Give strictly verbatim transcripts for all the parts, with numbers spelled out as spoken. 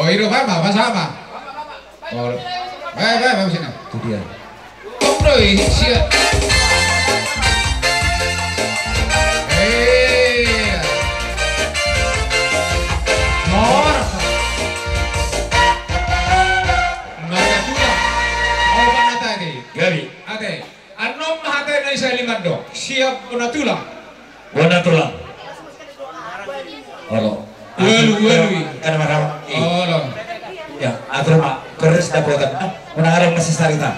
Oh, itu apa? Apa sama? Oh, eh, eh, eh, sini. Itu dia. Oh, siap. Eh, Mor. Naga pula. Oh, mana tadi? Gabi. Ate. Anom hati na isa lima do. Siap na tulang. Bona tulang. Olo. Welu welu. Karena marah. Oh, lo. Ya, atur mak. Keres dapat. Una arang masih sarita.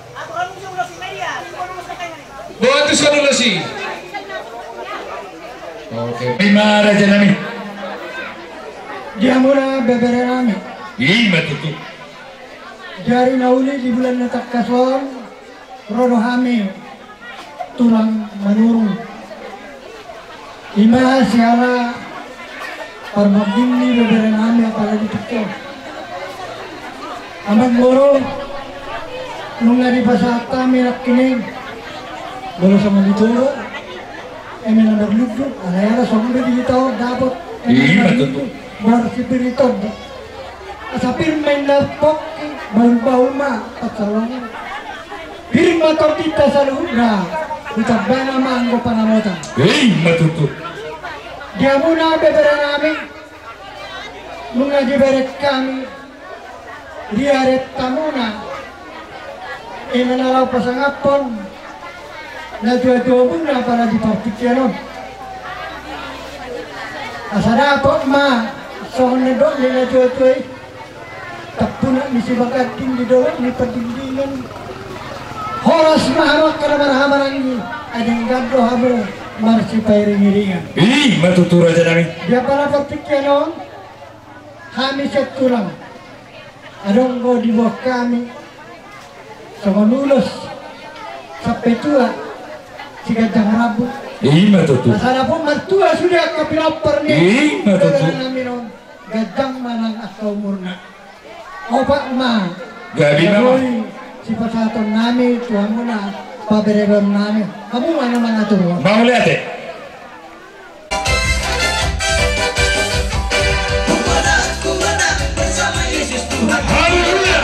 Buat itu dulu sih. Oke. Lima raja nami. Dia mula bebere nami. Lima tutup. Dari nauli di bulan natak kaswan, rono hamil, tulang menurun. Ima siala permabdini bebere nami apalagi tukar. Amat moro, nung di pasata mirak kining, baru sama dituro, emin ada lugu, ada sama dito dapat. Lima tutup. Baru sipirito. Asa pirmain lapok, bau-bau ma, pasalong. Pirma to kita sa lugar, ucapkan nama anggo panamutan. Lima tutup. Dia muna bebera namin, nung nagiberet kami, diaret tamuna, inanalaw pa sa ngapon, nadua-dua muna para di partikyanon. Asa na po ma, sohon na doon nila tuwa-tuwa tapuna ni si Bakating di doon ni padingdingan horas mahamak ka naman hamarang ni adang gadro hamo marsi pairing-iringan. Lima tutup raja nami. Dia para partikyanon kami sa tulang adong ko di bawah kami sa manulos sa petua si Gajang Rabu. Lima tutup. Masana po mertua sudah kapilapar ni. Lima tutup. namin on Gajang manang akaw murna. Opa ma. Gabi mama. Si pasaton namin tuhan mo na paberegon namin. Kamu mana mga turuan? Mau lihat eh? Haleluya.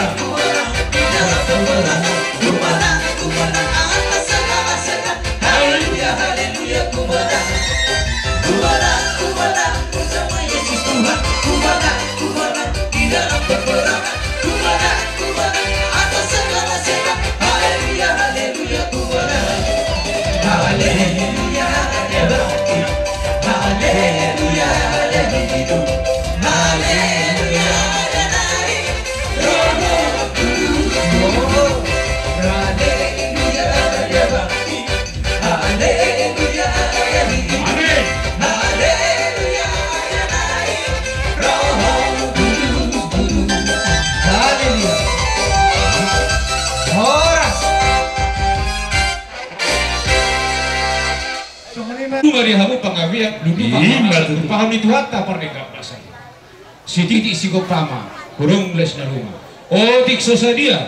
Dari hamu pangawian duduk paham itu hatta pernegap bahasa si titik si kopama kurung les na rumah oh tikso sadia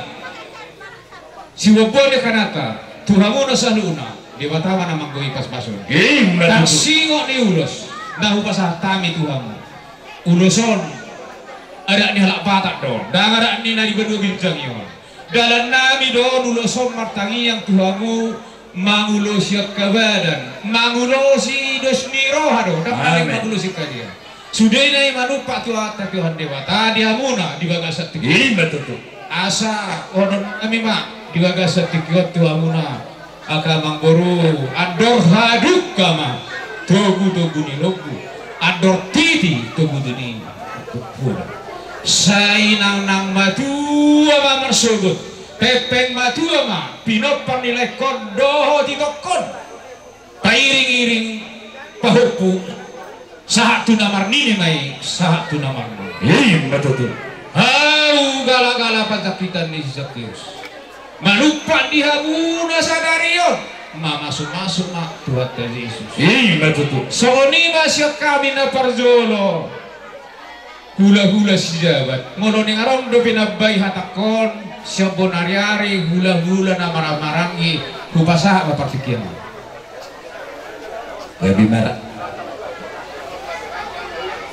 si wabone kanata tuhamu na sa luna di batawa na manggoy pas bason tak singok ni ulos nahu pasah tami tuhamu uloson ada ni halak patak don dan ada ni nari berdua bincang yon dalam nami don uloson martangi yang tuhamu mangulosi kabadan mangulosi dosmi rohado dapat mangulosi kadia sudah ini manupak tua tapi Tuhan dewata dia muna dibagas tiga betul asa onon kami mak dibagas tiga tua muna aka mangboru ador haduk kama togu togu ni logu ador titi togu ni pura sainang nang matu ama mersogut pepeng matu ama pinopang nilai kodoho titokon pairing-iring pahupu sahat tu namar nini mai sahat tu namar iya betul hau gala-gala pancapitan ni Zakheus malupa dihamuna sadarion ma masuk-masuk mak Tuhan Yesus iya betul soni masih kami na parjolo hula-hula si jabat ngono ning aron do pinabai hatakon siapun hari-hari hula-hula na marah-marangi kupasah bapak pikir lebih merah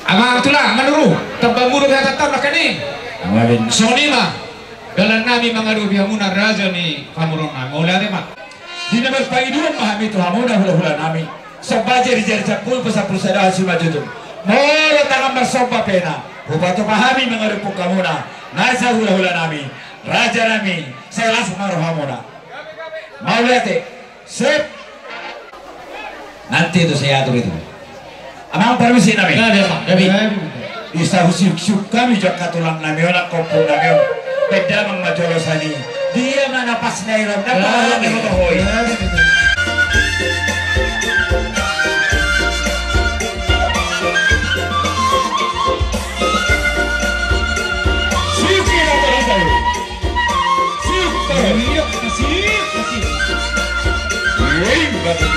Amang tulang menuru tembang muru biasa tetap lah kini. Amalin. Sonima dalam nami mengadu bihamuna raja ni pamurona mulai ada mak. Di nomor pagi dua pahami tu hamuna hula-hula nami. Sebajar jar capul pasal perusahaan hasil maju tu. Mula tangan bersopa pena. Bupatu pahami mengadu pukamuna. Nasa hula-hula nami. Raja nami. Saya langsung naruh hamuna. Mau lihat eh? Sip. Nanti itu saya atur itu. Amang permisi nami. Ya dia mak. Jadi Isa usik-usik kami juga tulang nami orang kompon nami beda mengmajolosani dia mana pas nairam dapat alam yang hoi. Siki apa tahu? Sik tahu. Iya kasih kasih. Woi bagus.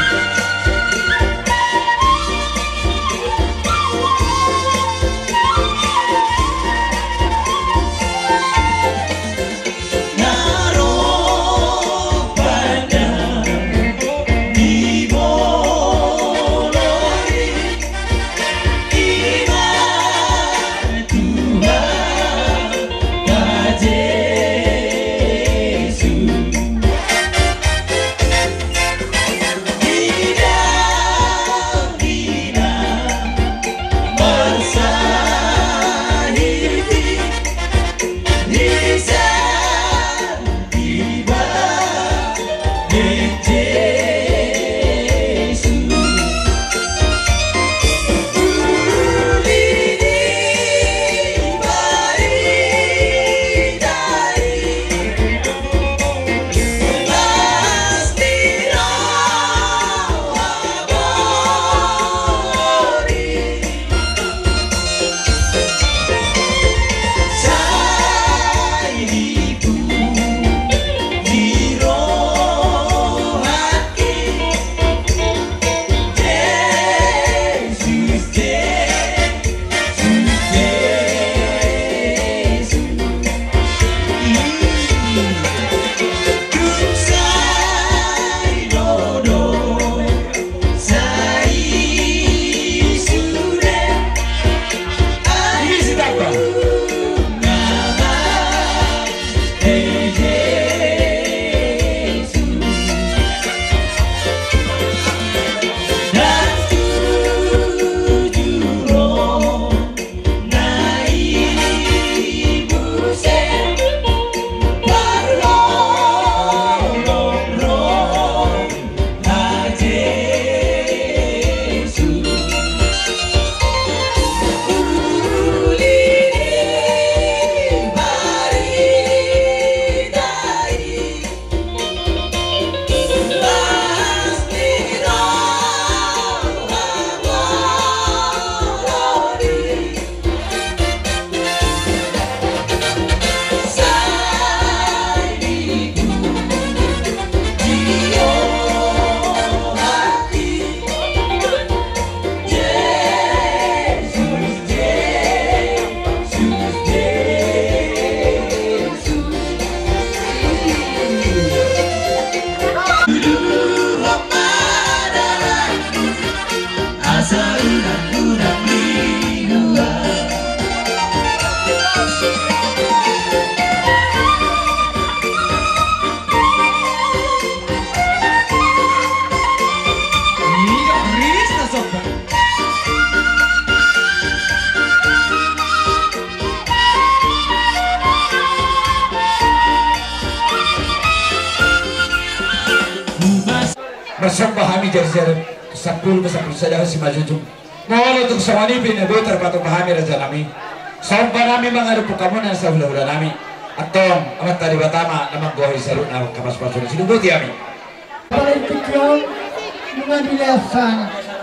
Bersembahami jari-jari sepuluh besar saja si majujung. Mohon untuk sawani bina do terpatu pahami raja nami. Sampai nami mengadu pukamunan sabula-bula nami. Atong amat tadi batama nama gohi sarut nama kapas pasun sini buat yami. Paling kecil mengambil asal.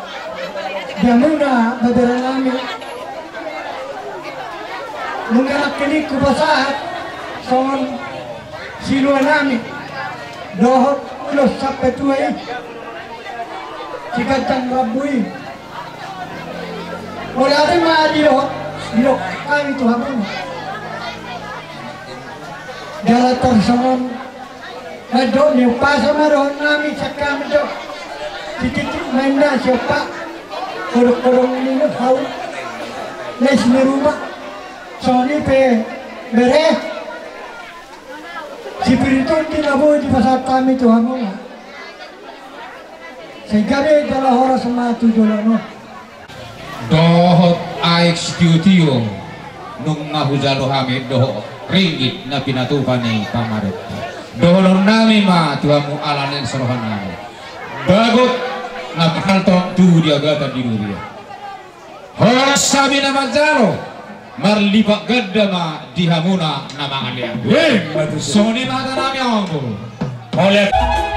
Jamuna beberapa nami. Mengalak kini kubasahat. Son siluan nami. Dohot ulos sampai tuai. Jika tang rabui. Mulai ada mah diok, diok kami tu hamil. Jalan tersangon, medok ni pasal meron kami cakap medok. Titik mana siapa, korong-korong ini nak tahu. les ni rumah Sony pe bere si Pirito tinaboy di pasar kami Tuhan mo nga sehingga dia adalah horas sama tujuh no dohot executio nung ngahujalo hamid doho ringgit na pinatupan ni pamaret dohon nami ma tuamu alanin serohan nami bagot na pakaltong tu dia gata di dunia horas sabi na majalo marlipak gadda ma dihamuna na mga liya soni mata nami ako oleh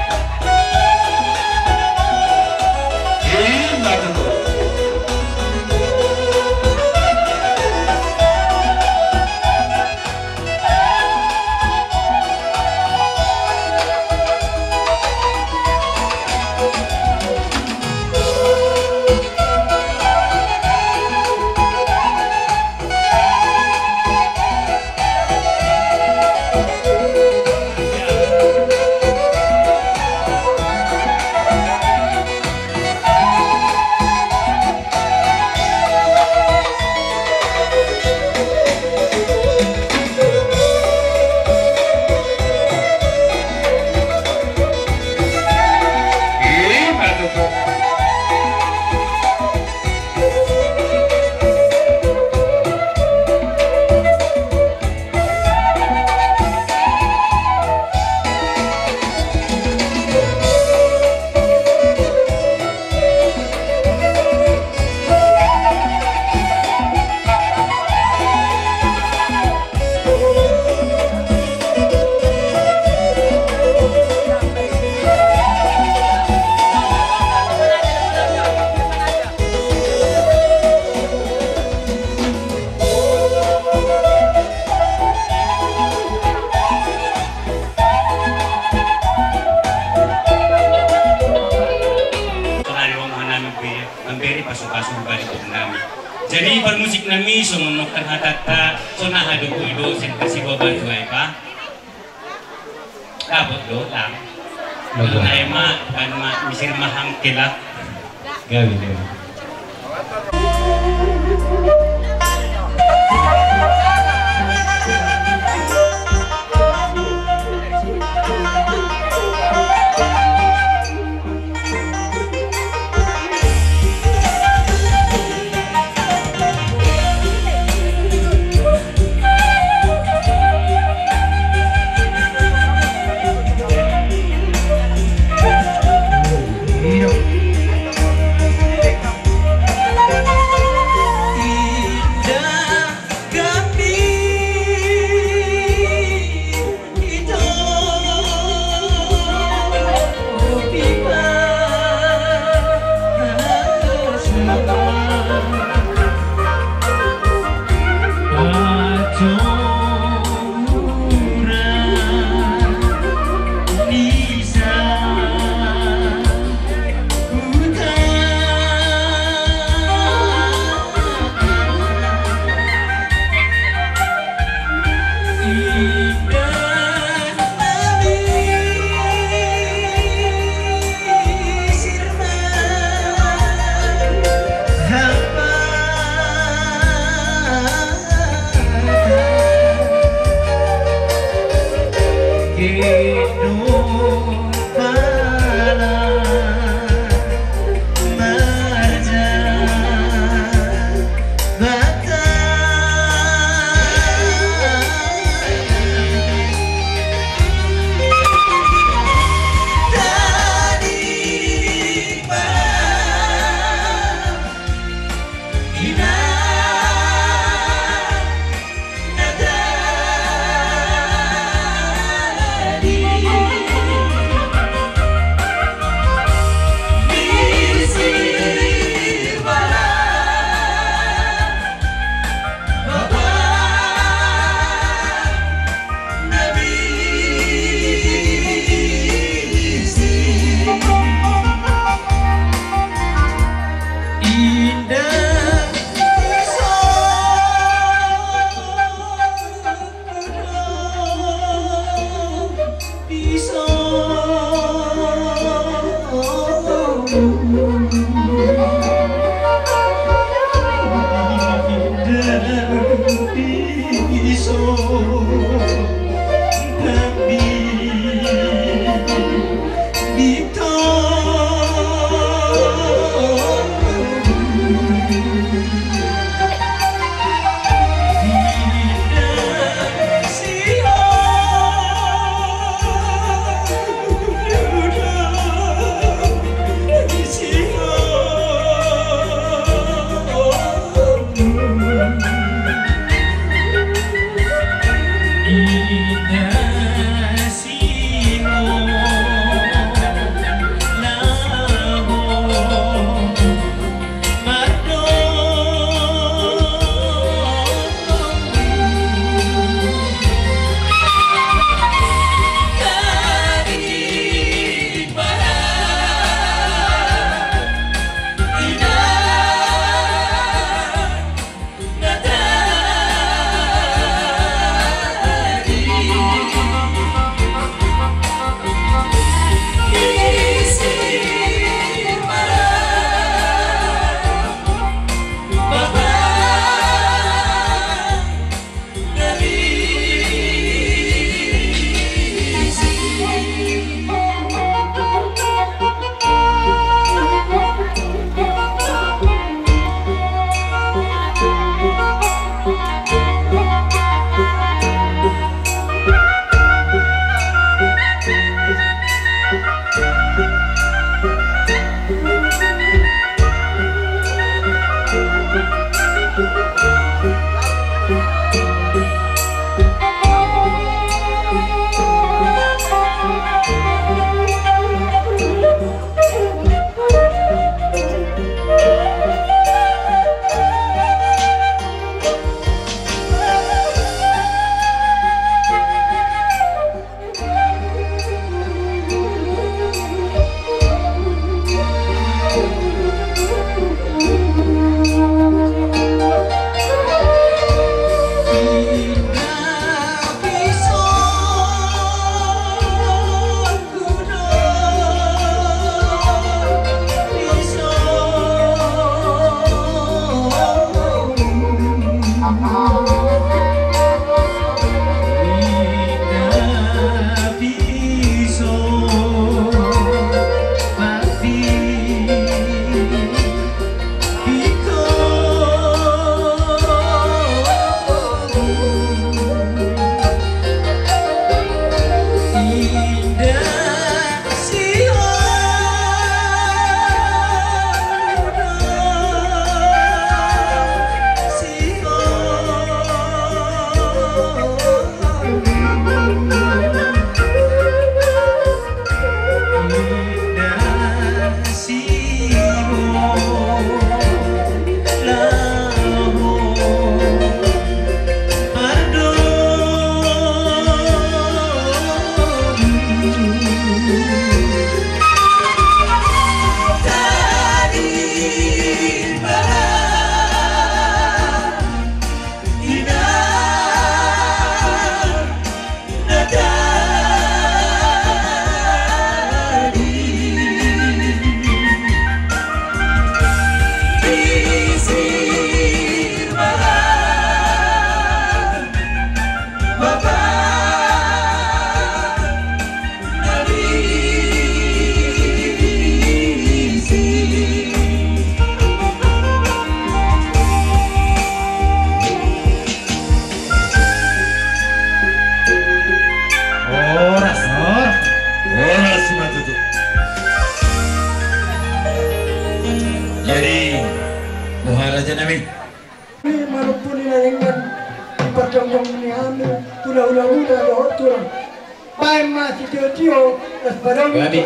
jadi bermusik nami so menukan hatata so nah hadu kuido sen kasih bawa tuai pa dapat do lang ay ma kan ma misir mahang kelak gawi gawi nami. Ni marupun ni nalingan ipatjong-jong ni kami. Tula-ula-ula doon tulang. Pai masih tio-tio, tas barang Gabi.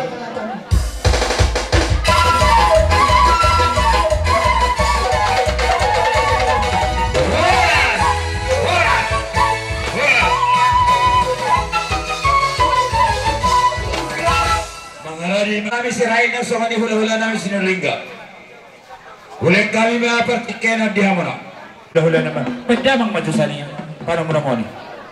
Kami sirain na sa kani hula-hula namin sinulingga. Huling kami mga partiken at diha mo na. Hula-hula naman. Magdamang madusa niya. Paano mo na mo ni?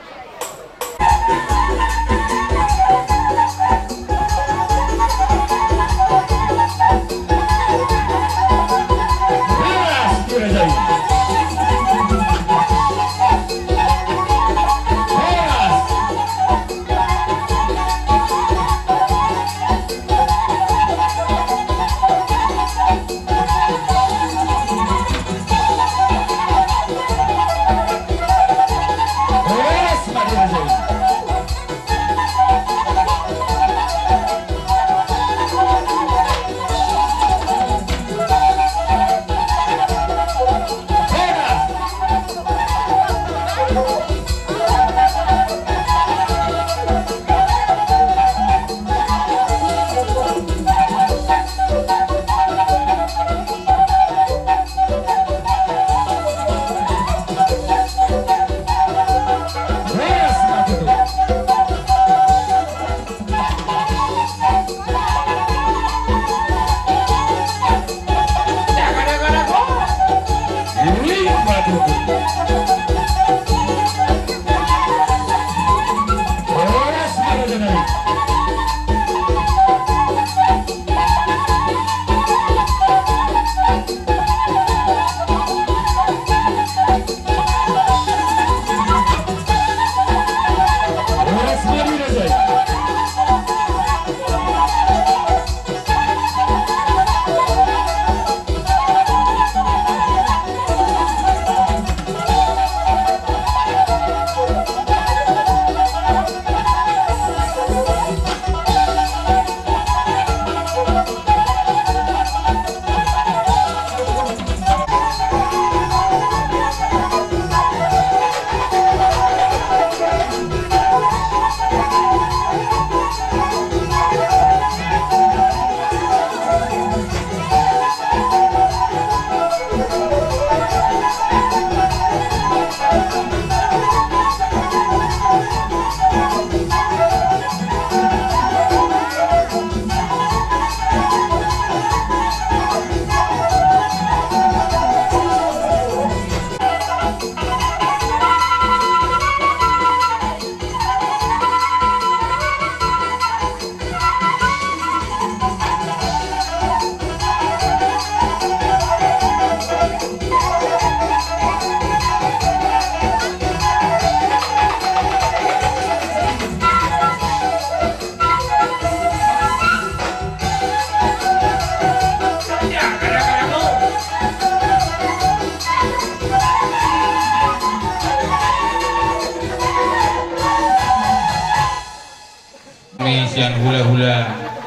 Siang hula-hula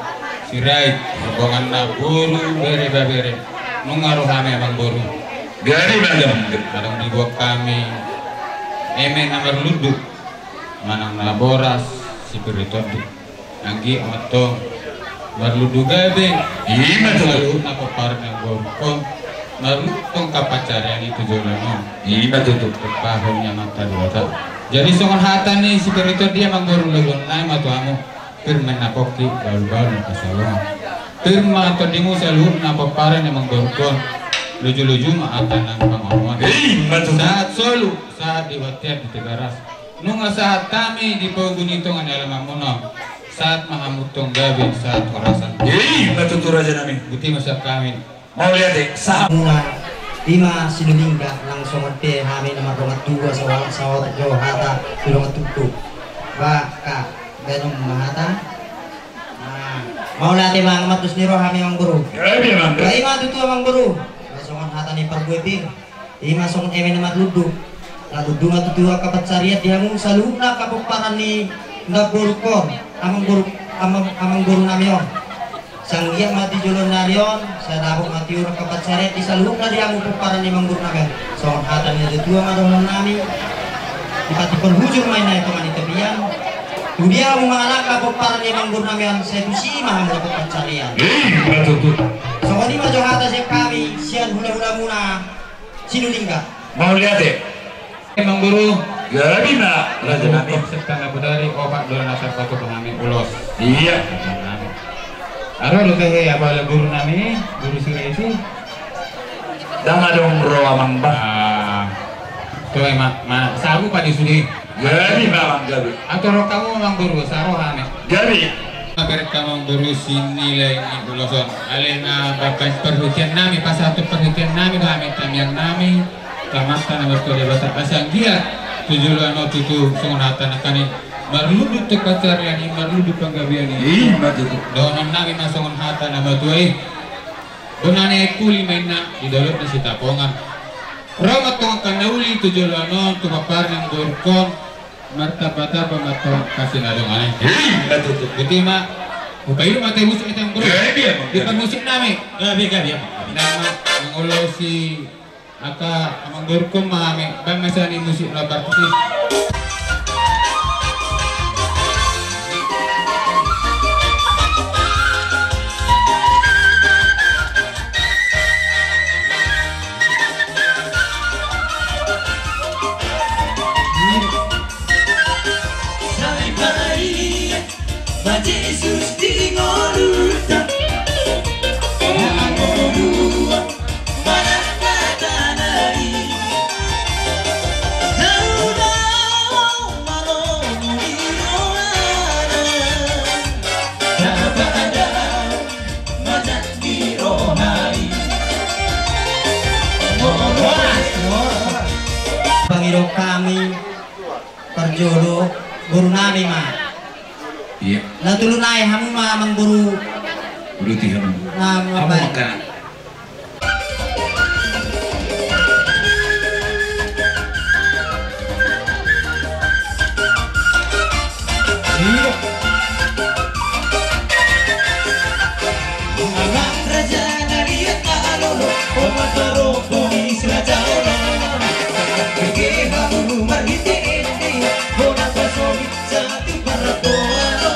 sirait hubungan na buru bere babere mengaruh kami abang buru Gari bandam. kadang dibuat kami emen amar luduk manang na boras si peritondi anggi atong marludu gabe Ima lalu napa par ng borko marlutong kapacarian itu jolano Ima tutup. pahon yang mata dua jadi songon hatan ni si peritondi dia manggurung lagun naik matuamu firman na koki baru-baru kasalungan firman atau dimu selalu napa paren yang menggorkon luju-luju maatan ng pangamuan saat solu saat diwatian di Tegaras nunga saat kami di Pogunitong ang alamamuno saat mahamutong gabi saat orasan Hei, matutur aja namin. buti masa kami Mau lihat deh, saham. Bunga lima sinulingga langsung ate kami nomor rongat dua sawal sawal jo hata rongat tutu baka ganong mahata nah mau latih mga matus niro kami ang guru Gabi man. lima tutu ang guru masongan hata ni parbueping lima songon emen namat ludu lalu dua tutu kapat sariat dia mung saluna kapukparan ni nagurukor amang guru amang amang guru nami on sang dia mati julun narion saya dapat mati urang kapat seret di saluk na dia mo para ni manggur naga so hatan niya dua madon nami dipati penghujung main na ito manitabian dia mo mga anak kapag para ni manggur naga saya tusi maham dapat pencarian so kani majo hata siya kami siyan hula-hula muna sinulingga mau lihat deh Emang guru gabi na raja nami serta nabudari obat dolan asal batu pahami ulos iya Aro lu teh apa lah guru nami guru Suraisi dah ngadong ro amang ba ah tuh emak mak sabu pada sudi gabi mamang gabi atau ro kamu memang guru sarohan ya gabi Agar kamu guru sinilai uloson alena bapak perhutian nami pas satu perhutian nami kami tamiang nami kamata nama tu debata asang dia tujuan no tutu sungunatan akani marludu tekacarian ini marludu panggabian ini betul donon nami masongon hata nama tu eh donane kuli mainna di dalam nasi tapongan ramat tong kanauli tujuan no tu papar yang dorkon martabata pamato kasih nadong aneh betul Gitu mak, upaya itu mati musik itu yang guru. Di musik nami, Gabi gabi apa? nama mengulosi aka menggurkum mahami, bang masani musik labar putih. Jesus di ngoluta ngolua barakatanai nauda malonu iroana dapada mazat dironai pangiro kami perjodoh guru nami mah iya na tulunay hamu ma mangguru guru tiga na kamu mabay makan Anak raja nariat alolo omataro komis raja ololo kege hamu marhite ende bona pasomi satu paratoano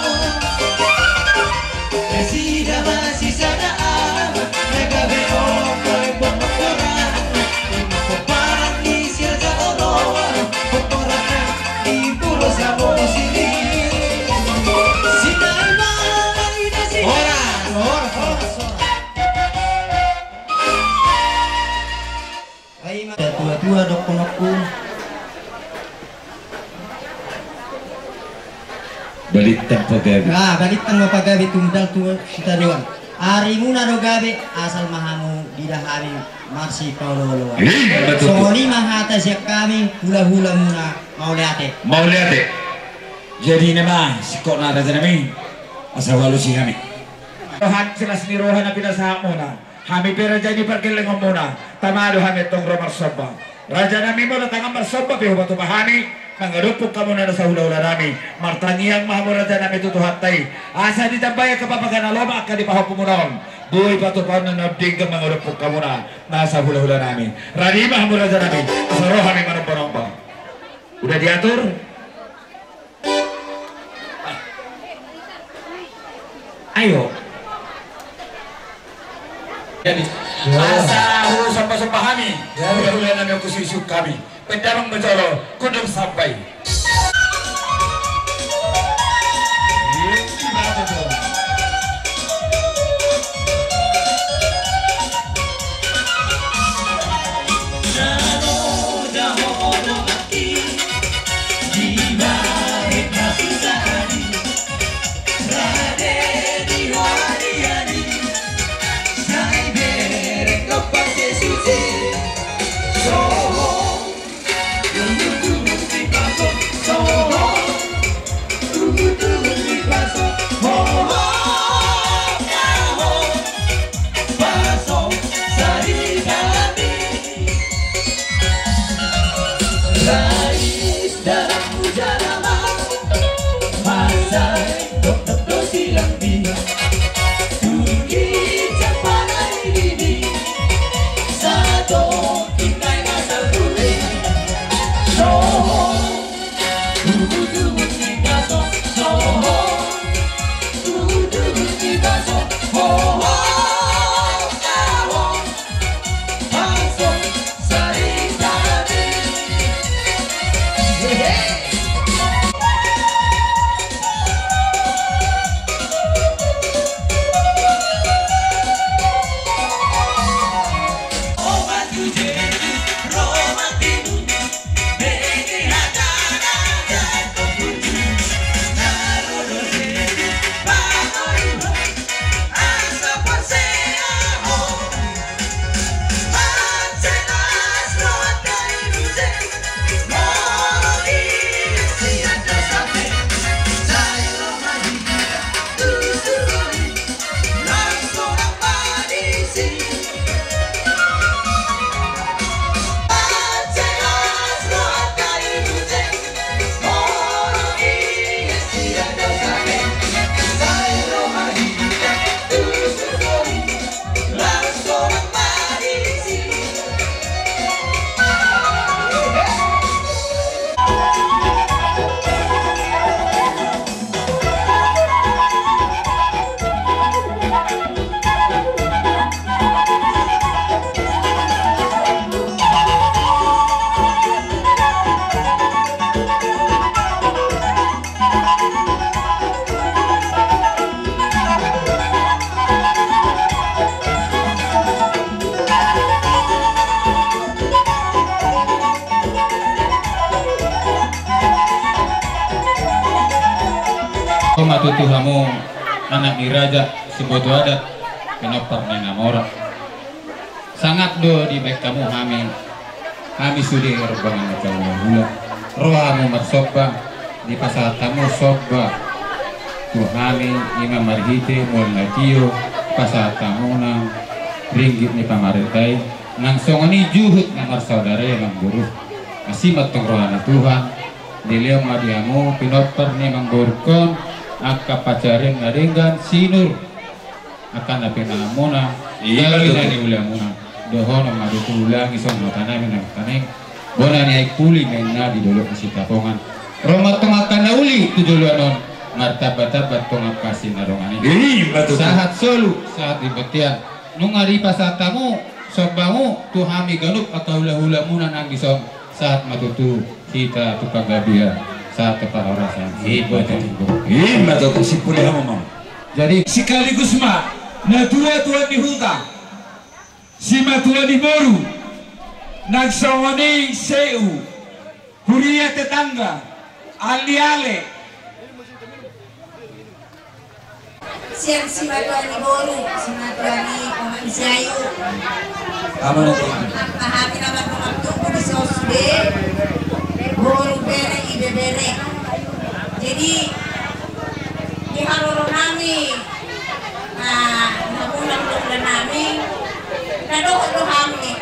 resida masih sana ama nagabe okai pemakoran peparang di raja ololo peparang di pulau Samosir sinai marina sinai tua-tua dok konokku balik tanpa gabi ah balik tang mapagabi tumdal tua kita doang hari muna do gabi asal mahamu didahari marsi kaulolo betul soni mahata siap kami hula-hula muna mau lihat mau lihat deh jadi nama si kok nada nami asal walu si kami rohan jelas ni rohan na pinasaha mo na kami pera jadi perkeleng mo na tamado kami tong romar soba raja nami mo na tangang marsoba pero batu bahani nangarupok kamu na sa hula-hula nami martanyang mahamo raja nami tutuhatay asa di tambaya kapapagan aloma ka di pahapo mo noon buhay batu pa na nabding ka mangarupok kamu na nasa hula-hula nami rani mahamo raja nami asa roh kami manompa-nompa udah diatur ayo jadi asa hulu sampah-sampah kami hula-hula nami aku sisuk kami pendamang bejolo kudung sampai So, you do, do, do, do, do, do, matutuhamu anak diraja seboto adat kenopar nenamora sangat do di baik kamu kami kami sudah erbangan kamu hula rohamu marsoba di pasar tamu soba tu kami imam marhite mul natio pasar tamu na ringgit ni pamaritai nang songoni juhud namar saudara yang guru masih matong rohana Tuhan nilai madiamu pinopper ni mangburkon akka pacarin ngaringgan sinur akan napi namuna iya dari ulamuna dohono madutu ulang isong matana minang taneng bona ni ay kuli na di dulu masih tapongan Roma tongakan na uli tu dulu anon martabat-tabat tongak kasih narongani sahat solu saat dibetian nung ari pasatamu sobamu tuhami galup atau hula-hula muna nang isong saat matutu kita tukang gabia saat tepat orasan iba Ima tuh si kuliah mamam. jadi Sekaligus ma na dua tuan di huta si matua di boru nagsawani seu huria tetangga ali-ale siang si matua di boru si matua di Omak Isiayu apa nanti pahami nama pengabdukku di sosude boru bere ibe bere jadi di haloro nami nah namulang dong nami nadoh-doh kami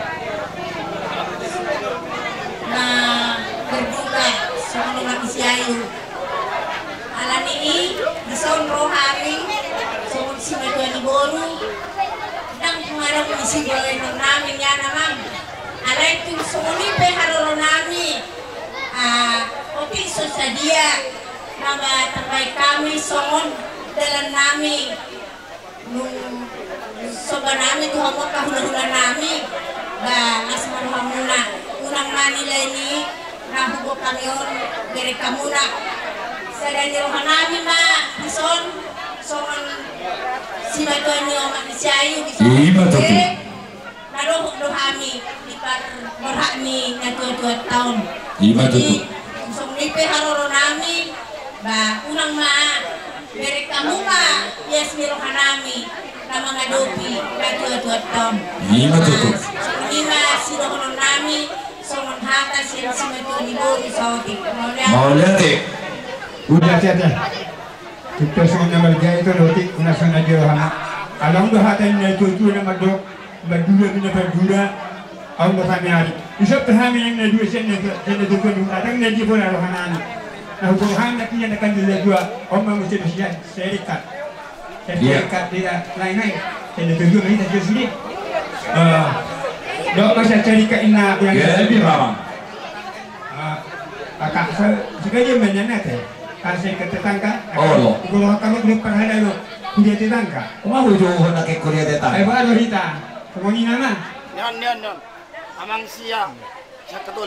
nah berbuka soal Omak Isiayu alani i disonro kami soal si matua di boru dan pengarap isi boleh namin ya namang alay itu sumuni pe haroro nami ah opi sosadia nama terbaik kami songon dalam nami nung soba nami tuh hamot kahula-hula nami ba asman hamuna unang manila ini nahugo kami on beri kamuna sadani rohan nami ma ison songon si matua ni Omak Isiayu bisa naroh do kami di par berhak ni na dua tahun jadi usong nipe haroro nami ba unang ma beri kamu ma yes miro kanami na mga dopi na dua tahun Ima tuh lima si rohono nami songon hata si si matua ni boru saudi mau lihat deh Udah saja. Kita semuanya berjaya itu roti unasana dirham. Alam dah hatan ni tuju nama dok berdua bina berdua. Allah kami hari. Isap terhami yang na dua sen sen tu pun ada yang di pun ada hanan. Nah hukum ham nak ni nak dua dua. Orang mesti mesti serikat. Serikat tidak lain-lain. Sen tuju ni tak jadi. Ah, dok masa serikat ina yang lebih ramah. Ah, akak sekali menyenat eh. Kasih ke tetangga. Oh, kalau kamu belum pernah ada lo, kuliah tetangga. Mau jauh nak ke kuliah tetangga. Eh, baru kita. Kemudian mana? Nyan nyan nyan. Amang siang. Saya Katolik.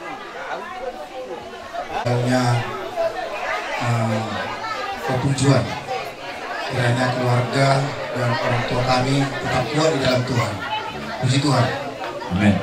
Hanya uh, ketujuan kiranya keluarga dan orang tua kami tetap kuat di dalam Tuhan. Puji Tuhan. Amin.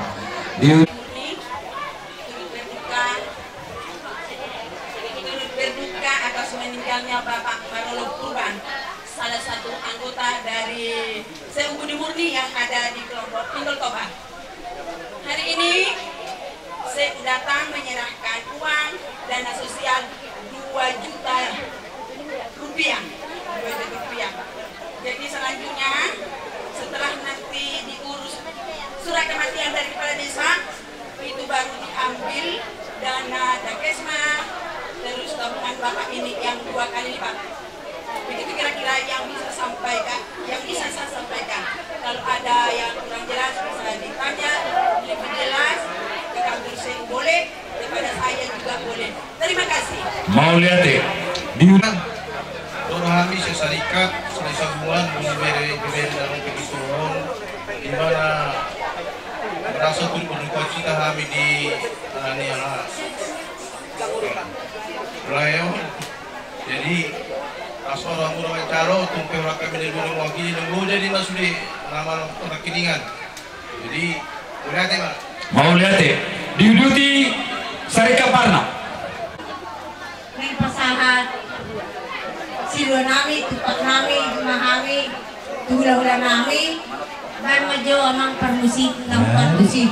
Meninggalnya Bapak Barolo Kurban, salah satu anggota dari Seu Budi Murni yang ada di kelompok Pindol Toba. Hari ini saya datang menyerahkan uang dana sosial dua juta rupiah. dua juta rupiah. Jadi selanjutnya setelah nanti diurus surat kematian dari kepala desa, itu baru diambil dana Dakesma terus tabungan Bapak ini yang dua kali lipat. Begitu kira-kira yang bisa sampaikan, yang bisa saya sampaikan. Kalau ada yang kurang jelas bisa ditanya lebih jelas ke kantor saya boleh, kepada saya juga boleh. Terima kasih. Mau lihat deh. Di Orang kami sesarikat selesai bulan beri beri dalam kehidupan di mana merasa turut berduka cita kami di ini yang Belayo. Jadi asal orang orang caro tumpe orang kami dari gunung lagi nunggu jadi masuk di nama rekeningan. Jadi lihat ya. Mau lihat deh. Diuduti Sarika Parna. Neng pasahat silwa nami, tupak nami, memahami, hula-hula nami, dan maju amang permusik, nampak musik.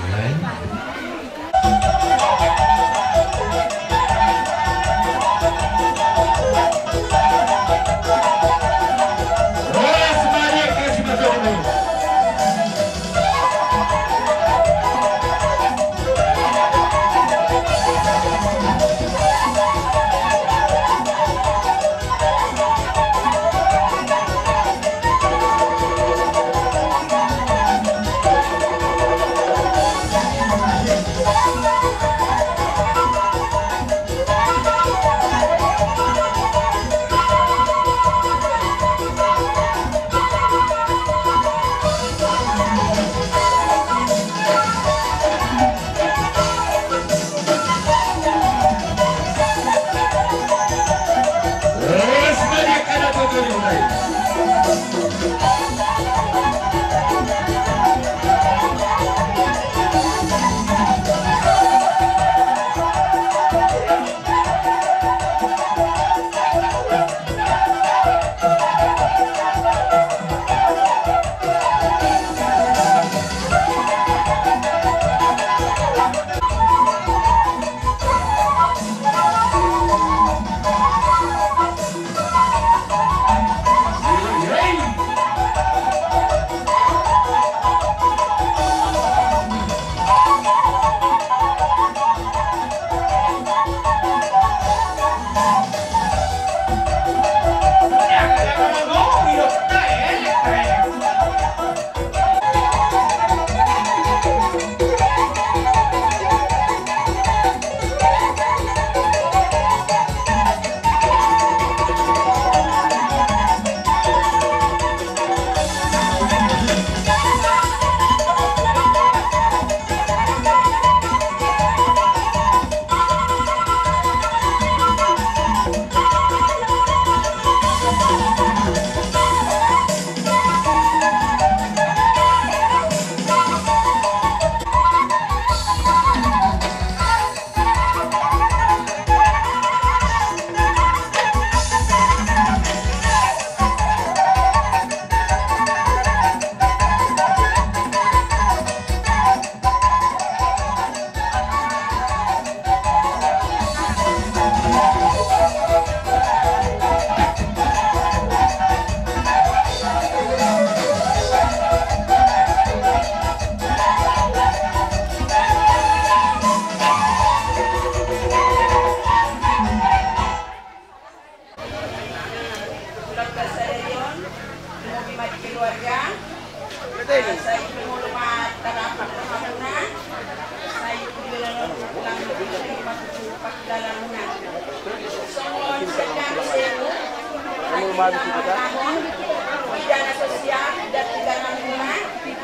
Pidana sosial dan pidana bunga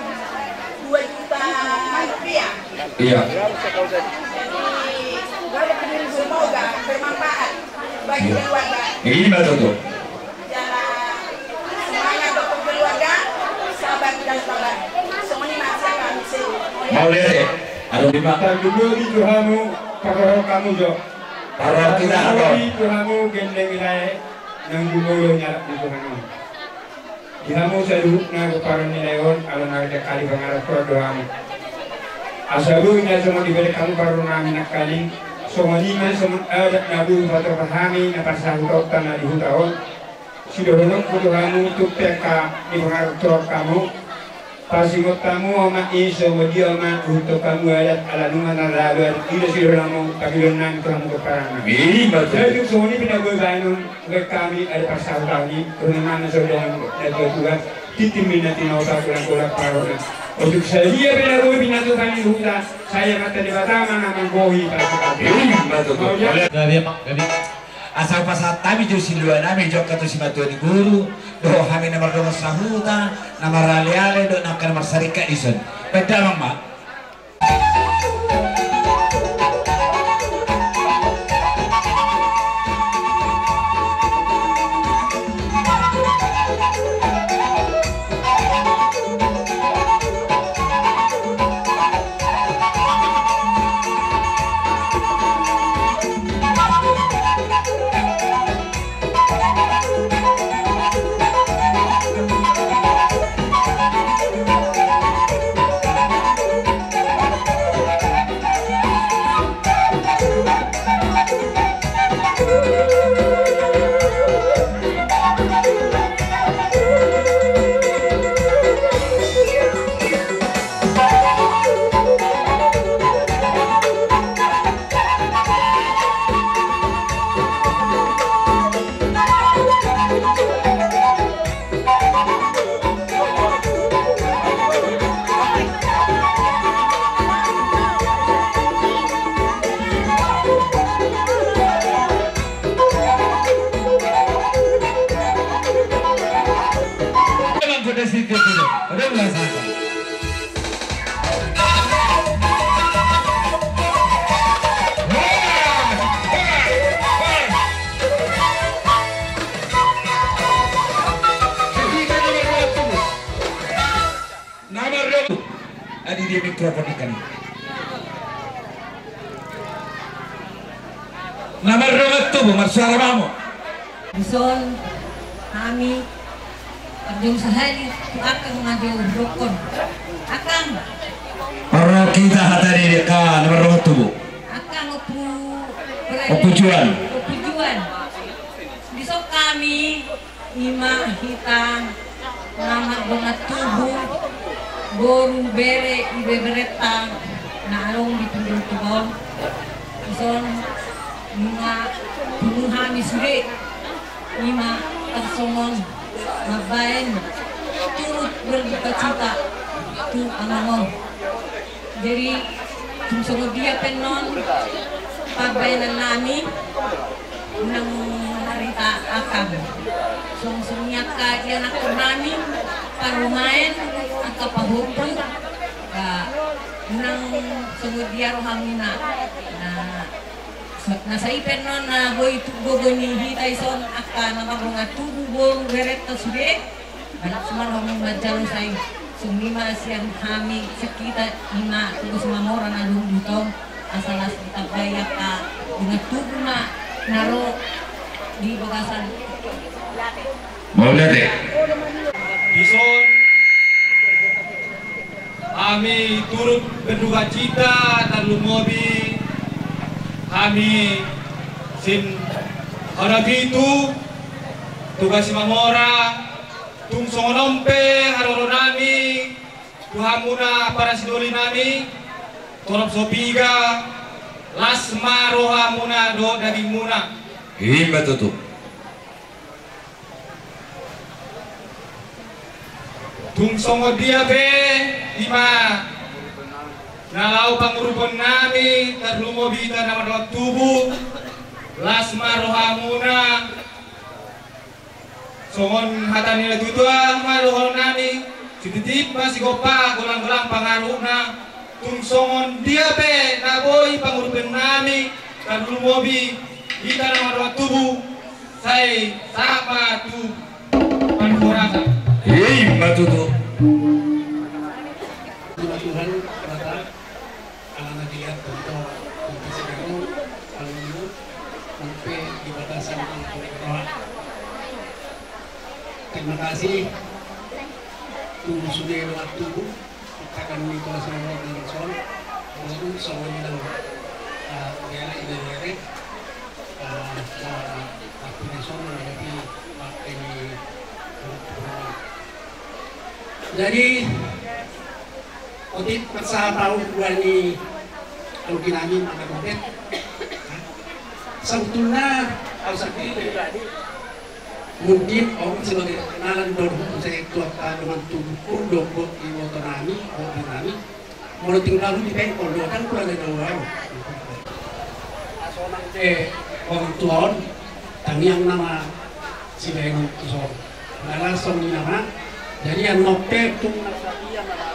dua juta rupiah. Iya. Jadi semoga bermanfaat bagi keluarga. Ini betul tuh. Jalan semuanya untuk keluarga, sahabat dan sahabat. Semuanya masih kami sih. Mau lihat ya? Ada lima. Dulu di Tuhanmu, para kamu jo. Para kita apa? Di Tuhanmu gendeng wilayah nang gumulo nyarap di Tuhanmu. Dihamu saduk na para nilayon alon ada kali pangarap ko doamu. Asabu nya semua diberi kamu para namin nakaling. Somaliman semua ada nabu foto pahami na pasangkot tanah di hutahon. Sidorong ko Tuhanmu tupeka di pangarap kamu. Pasingot kamu ama iso wadio ama untuk kamu alat ala nungan narabar ida sirolamu pagilonan kamu keparang. Ini betul. Jadi semua ini pindah bebanun ke kami ada pasal kami kerana saudara dan Tuhan titim minati nauta kurang kurang parona. Untuk saya pindah gue pindah tu kami hutan saya mata di Batam nama gohi pasal. Ini betul. Gabi mak gabi. Asal pasal kami jo siluan kami jo katu si matuan guru do kami nomor dua sahuta nomor ale-ale do nak nomor syarikat ison beda mama. besi itu dulu. Udah mulai santai. Nomor dua. Adi dia mikrofon ikan. Nomor dua tuh, bersuara kamu. Bison, kami Perdung sehari akan mengadu rukun akan para kita hari ini kan nomor dua tuh akan upu tujuan tujuan besok kami lima hitam nama bunga tubuh boru bere ibe beretang nalong di pinggir tubong bison bunga bunga hamis re lima tersomong mabain turut berduka cita itu anamo jadi sungguh dia penon pabainan nami nang narita akam sungguhnya kajian aku nami parumain angka pahupu nang sungguh dia rohamina nah na sa ipen no na boy tugo ni hitay son aka na marunga tugo bol beret to sube balak sumar hamong madjalo say sumima siyang hami sakita ima tugo sumamora na lumbuto asalas kita bayak ka bunga tugo na naro di bagasan mau lihat deh Bison kami turut berduka cita dan lumobi kami sin harapi itu tugas mamora tung songonompe haroro nami tuhamuna para sidoli nami torop sopiga lasma rohamuna do daging muna iya betul tung songo dia be ima nalau pangurupon nami tarlumobita nama dot tubuh lasma rohamuna songon hatani la tutua marohon nami titip masih gopa golang-golang pangaruna tung songon dia be naboy pangurupon nami tarlumobi ita nama dot tubuh saya sama tu pankurasa iya betul Tuhan kata anak dilihat contoh kompetisi kamu kalau dulu sampai di batasan roh. Terima kasih tunggu sudah waktu kita akan mengikuti semua dengan son baru semuanya dan daerah ide daerah aku son menghadapi ini jadi Otit persaha tahu buani ang kinamin ang kapatid. Sebetulnya kalau sakit mungkin orang sebagai kenalan doang saya tua dengan tubuh doang di motor nami motor nami mau tinggal di bengkel doang kan kurang ada orang. Asonang teh orang tuan tani yang nama si bengkel itu so. Langsung di nama jadi yang nope tung nasari yang nama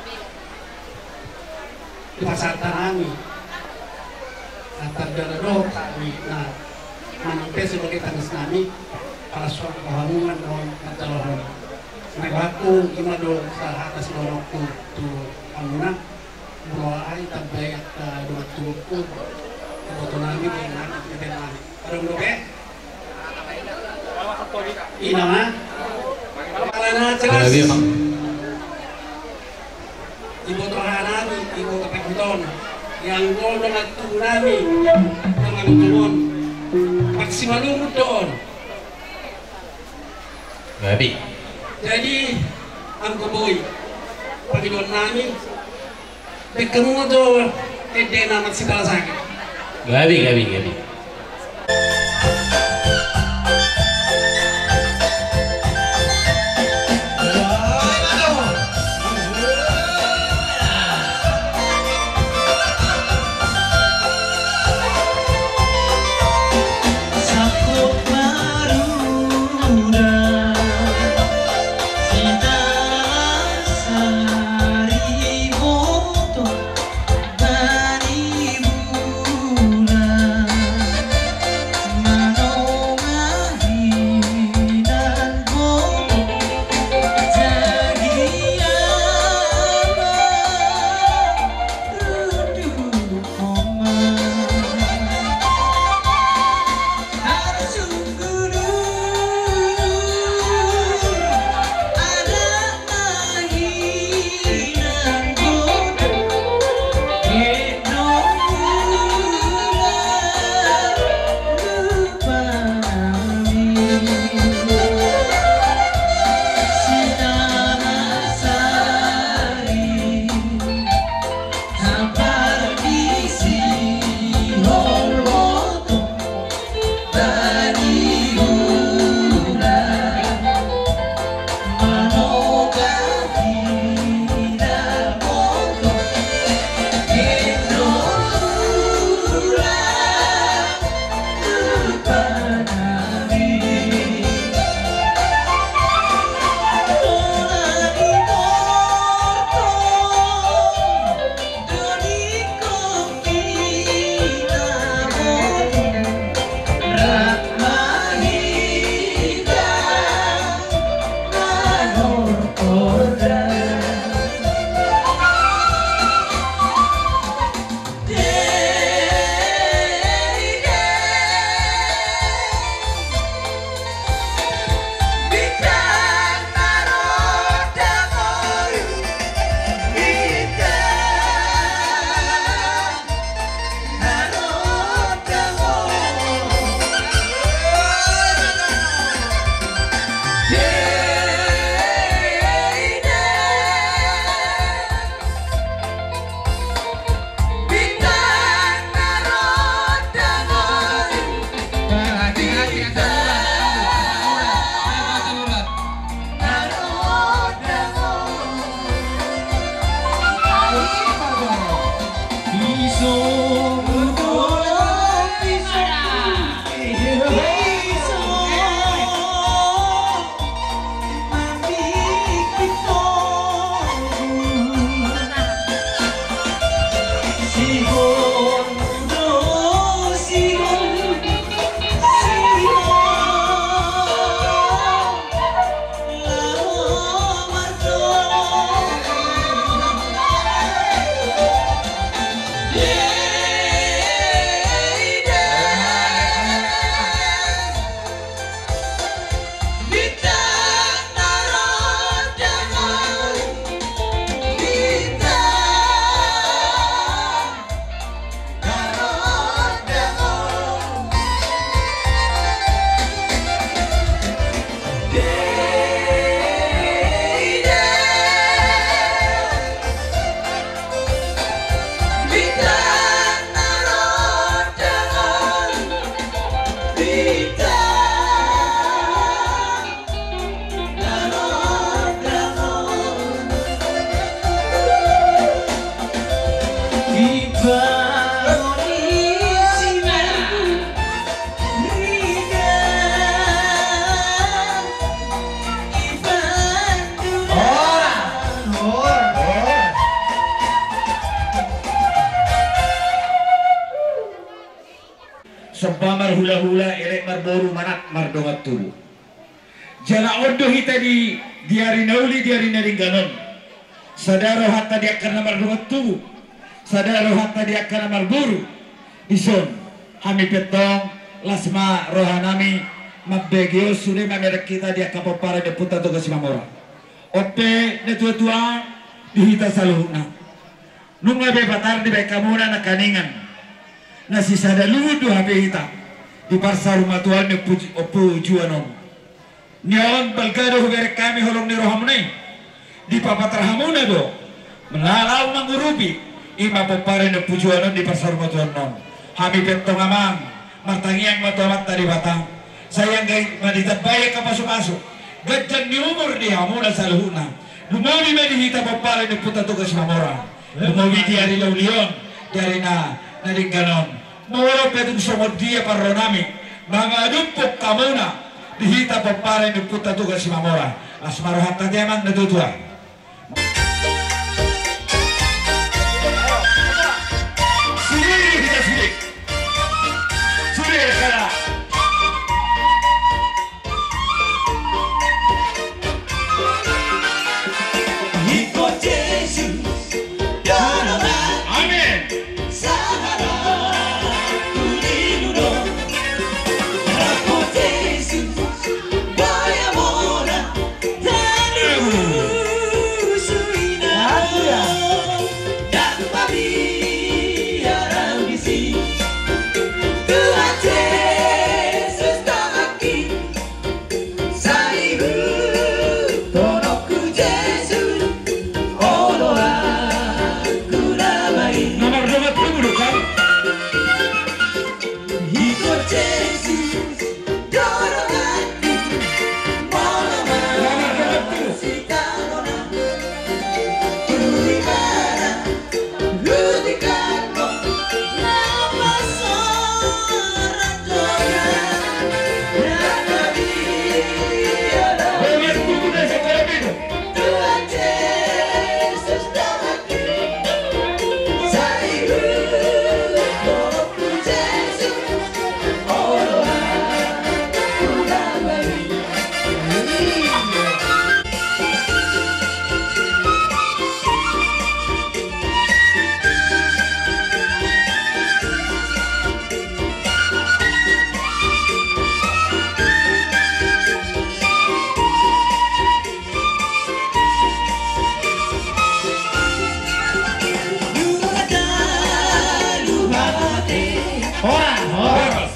di pasar tanami antar darado kami nah manampe sebagai tangis nami para suatu kehamungan orang mencalohon megaku imado sa atas lorokku tu amuna bahwa ay tabayak ka dua tuku foto nami dengan dengan ada bloke ina ma karena jelas ibu tohanami, ibu kepekuton yang gol dengan tunami dengan turun maksimal lumut doon babi jadi ang kuboy pagidon nami pagkamu mo doon kede naman si kalasakit babi babi babi Sakop maruna, sita pamar hula-hula elek marboru manak mardongat tubuh. Jana ondo hita di diari nauli diari naringganon. Sadaro hatta dia karena mardongat tubuh. Sadaro hatta dia karena marburu. Ison hami petong lasma rohanami mabegio sudah mamerek kita dia kapopara de puta to kasimamora. Ope ne tua-tua dihita saluhna. Nunga be batar di baik kamuna na kaningan. Na sisa daludu habe hita. Di pasar rumah tuan ne puji opu juanom. Nyaon balgado hubere kami holong ni rohamne. Di papatar hamuna do. Melalau mangurubi. Ima popare ne pujuanon di pasar rumah tuan non. Hami betong amang. Martangiang matomat tadi batang. Sayang gay maditabaya ka pasok-pasok. Gadyan ni umur di hamuna saluhuna. Lumawi medihita popare ne puta to kasimamora. Lumawi diari laulion. Diari na naringganon. Moro pedung somod dia parronami. Mga adumpok kamuna. Dihita papare ni puta tugas si Mamora. Asmaro hatta diamang natutua. Suri kita suri. Suri kara. Iko Yesus, Yoroba, Amen. Sahara, Uninuno, Rapo Yesus, Goya Mora, Tanu Suina, Dan Babi, Arambisi, Tuhan Yesus Tamaki, Saibu, Tonoku Yesus, Olola, Kuramai. Nomor dua puluh kan? Ikut Yesus, dorong hati, malam-malam sitarona, kulimara, ludikanmu, nama seorang joya, nama biara. Nomor tujuh dan sekolah itu. Tuhan Yesus damai, saya berdoa Yesus, Allah ku damai. Orang, orang.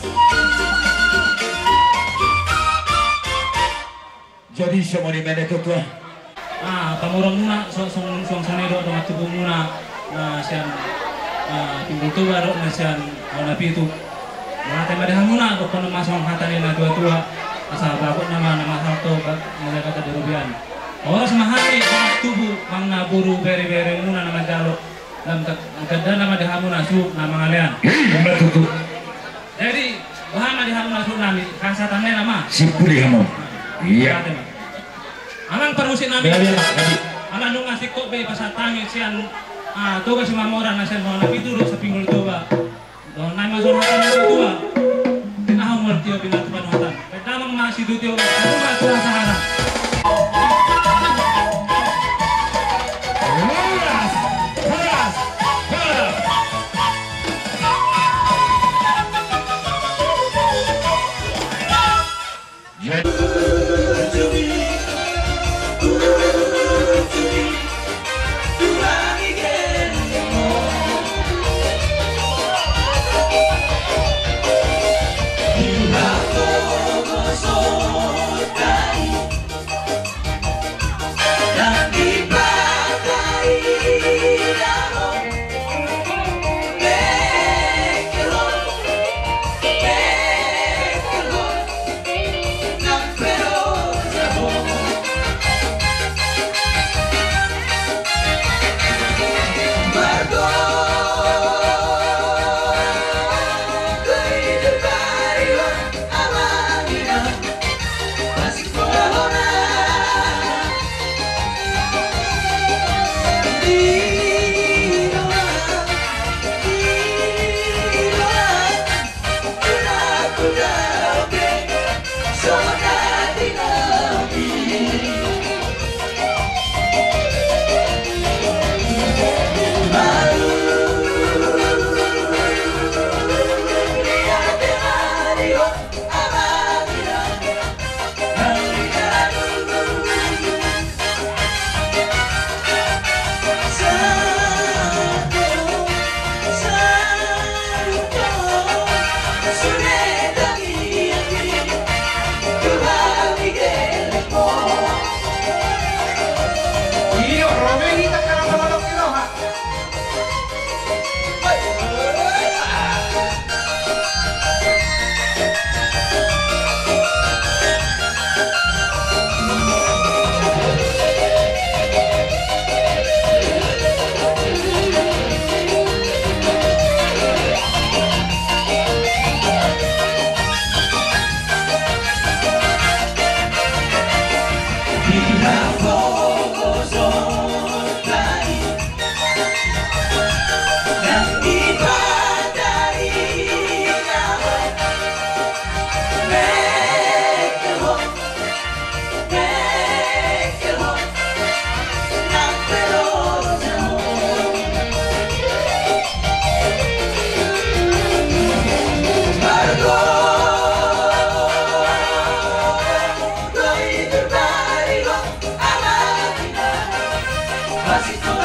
Jadi semua di mana tu tuan? Ah, pamurang muna so song song sanedo do matubo muna na siyan ah timbul tu baru na siyan na pitu. Na tema de muna do kono masong hatane na tua-tua asa bakot nama nama harto ka na kata derubian. Oras mahati tubuh mang naburu bere-bere muna na magalo. Dalam kadang nama dehamuna su nama ngalian. Nomor tujuh. Jadi bahana dehamuna su nami kasatannya nama. Simpuli kamu. Iya. Alang parusin namin. Biar biar tadi. Alang nung ngasih kok be pasatangin siyan ah tuga si Mamora na siyan mo napituro sa pinggul tuba. Doon na masuk hatan na tuba. Tinahong mortiyo pinatuban hatan. Kaya tamang masih dutiyo tuba sa Sahara. Horas, horas, horas. Jadi Mas itu